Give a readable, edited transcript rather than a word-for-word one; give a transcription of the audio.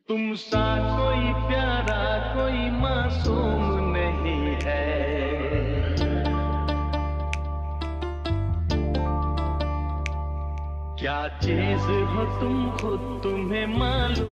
तुम सा कोई प्यारा कोई मासूम नहीं है। क्या चीज हो तुम खुद तुम्हें मालूम